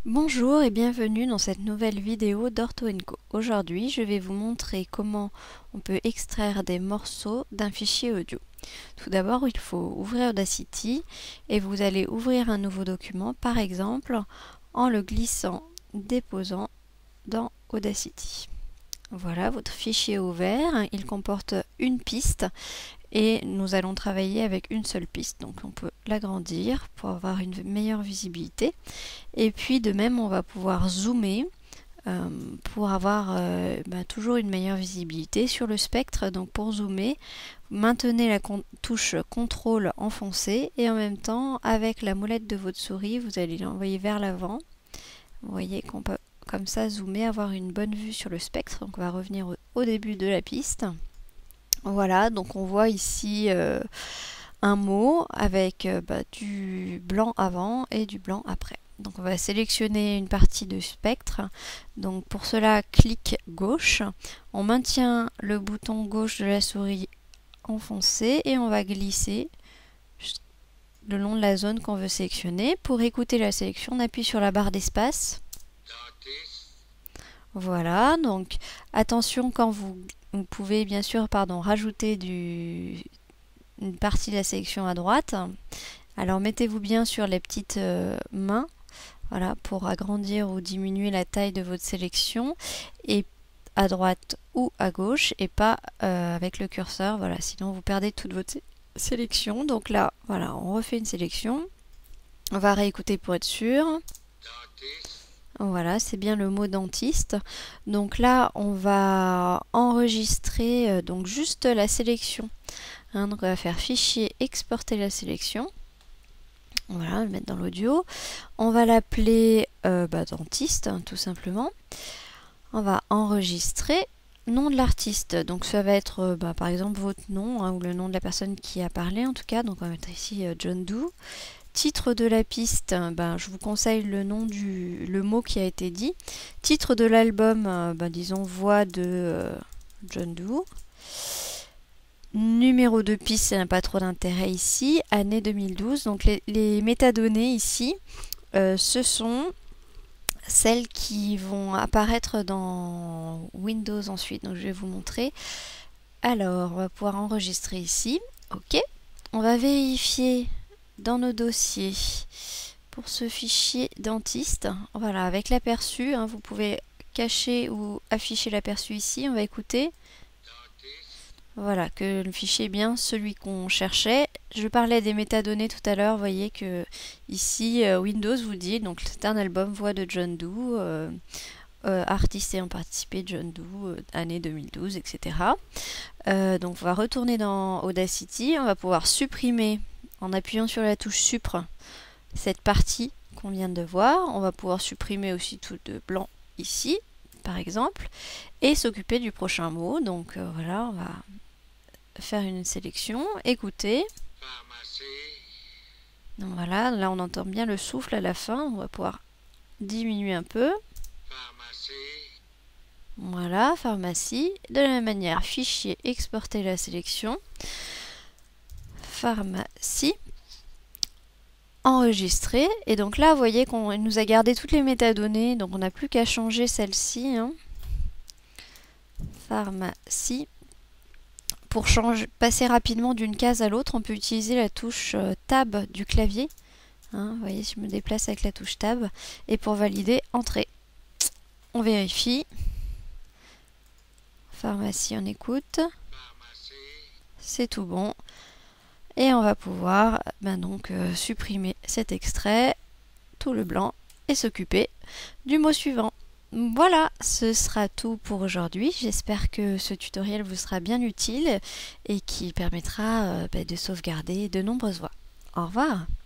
Bonjour et bienvenue dans cette nouvelle vidéo d'Ortho & Co. Aujourd'hui, je vais vous montrer comment on peut extraire des morceaux d'un fichier audio. Tout d'abord, il faut ouvrir Audacity et vous allez ouvrir un nouveau document, par exemple en le glissant, déposant dans Audacity. Voilà, votre fichier est ouvert, il comporte une piste et nous allons travailler avec une seule piste, donc on peut l'agrandir pour avoir une meilleure visibilité. Et puis de même, on va pouvoir zoomer pour avoir toujours une meilleure visibilité sur le spectre. Donc pour zoomer, maintenez la touche CTRL enfoncée et en même temps, avec la molette de votre souris, vous allez l'envoyer vers l'avant. Vous voyez qu'on peut comme ça zoomer, avoir une bonne vue sur le spectre. Donc on va revenir au début de la piste. Voilà, donc on voit ici un mot avec du blanc avant et du blanc après. Donc on va sélectionner une partie du spectre. Donc pour cela, clic gauche. On maintient le bouton gauche de la souris enfoncé et on va glisser le long de la zone qu'on veut sélectionner. Pour écouter la sélection, on appuie sur la barre d'espace. Voilà, donc attention quand vous pouvez bien sûr rajouter une partie de la sélection à droite. Alors mettez-vous bien sur les petites mains, voilà, pour agrandir ou diminuer la taille de votre sélection, et à droite ou à gauche, et pas avec le curseur, voilà, sinon vous perdez toute votre sélection. Donc là, voilà, on refait une sélection. On va réécouter pour être sûr. Voilà, c'est bien le mot dentiste. Donc là, on va enregistrer donc juste la sélection. Donc on va faire fichier, exporter la sélection. Voilà, le mettre dans l'audio. On va l'appeler dentiste, tout simplement. On va enregistrer nom de l'artiste. Donc ça va être par exemple votre nom, ou le nom de la personne qui a parlé en tout cas. Donc on va mettre ici John Doe. Titre de la piste, je vous conseille le mot qui a été dit. Titre de l'album, disons voix de John Doe. Numéro de piste, ça n'a pas trop d'intérêt ici. Année 2012. Donc les métadonnées ici, ce sont celles qui vont apparaître dans Windows ensuite. Donc je vais vous montrer. Alors, on va pouvoir enregistrer ici. OK. On va vérifier dans nos dossiers pour ce fichier dentiste. Voilà, avec l'aperçu, vous pouvez cacher ou afficher l'aperçu ici. On va écouter. Voilà, que le fichier est bien celui qu'on cherchait. Je parlais des métadonnées tout à l'heure. Vous voyez que ici, Windows vous dit, donc c'est un album voix de John Doe, artiste ayant participé, John Doe, année 2012, etc. Donc on va retourner dans Audacity. On va pouvoir supprimer, en appuyant sur la touche Supr, cette partie qu'on vient de voir. On va pouvoir supprimer aussi tout de blanc ici, par exemple, et s'occuper du prochain mot. Donc voilà, on va faire une sélection, écouter. Donc voilà, là on entend bien le souffle à la fin. On va pouvoir diminuer un peu. Voilà, pharmacie. De la même manière, fichier, exporter la sélection. Pharmacie. Enregistrer. Et donc là, vous voyez qu'on nous a gardé toutes les métadonnées. Donc on n'a plus qu'à changer celle-ci. Pharmacie. Pour passer rapidement d'une case à l'autre, on peut utiliser la touche Tab du clavier. Vous voyez, je me déplace avec la touche Tab. Et pour valider, Entrée. On vérifie. Pharmacie, on écoute. C'est tout bon. Et on va pouvoir supprimer cet extrait, tout le blanc, et s'occuper du mot suivant. Voilà, ce sera tout pour aujourd'hui. J'espère que ce tutoriel vous sera bien utile et qui permettra de sauvegarder de nombreuses voix. Au revoir.